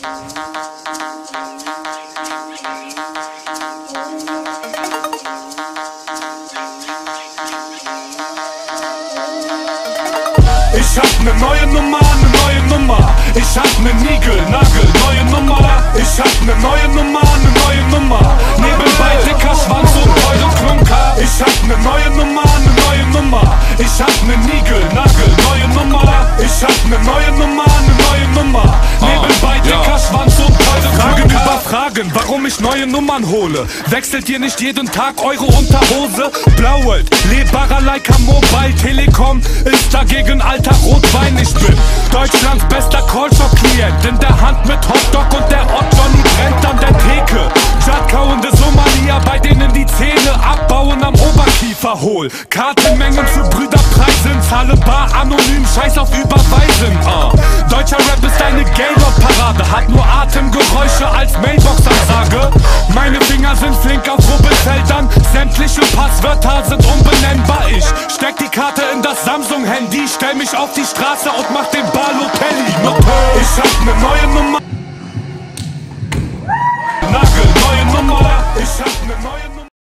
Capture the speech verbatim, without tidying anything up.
Ich hab ne neue Nummer, ne neue Nummer. Ich hab ne Nigel, Nagel, neue Nummer. Ich hab ne neue Nummer, ne neue Nummer. Nebenbei dicker Schwanz und Heul und Klunker. Ich hab ne neue Nummer, ne neue Nummer. Ich hab ne Nigel, Nagel, neue Nummer. Ich hab ne neue Nummer, ne neue Nummer. Nebenbei dicker Schwanz und Heul und Fragen über Fragen, warum ich neue Nummern hole. Wechselt ihr nicht jeden Tag eure Unterhose? Blauwelt, lebbarer Leica Mobile Telekom ist dagegen alter Rotwein. Ich bin Deutschlands bester Callshop-Klient. In der Hand mit Hotdog und der Ott Johnny brennt an der Theke. Jadkauende Somalier, bei denen die Zähne abbauen am Oberkiefer hohl. Kartenmengen für Brüderpreisen, zahle bar anonym, scheiß auf Überweisen. uh. Deutscher Rap ist eine Gaylord-Parade, hat nur Atemgeräusche als Mailbox-Ansage. Meine Finger sind flink auf Rubbelfeldern, sämtliche Passwörter sind unbenennbar. Ich steck die Karte in das Samsung-Handy, stell mich auf die Straße und mach den Balotelli. Ich hab ne neue Nummer.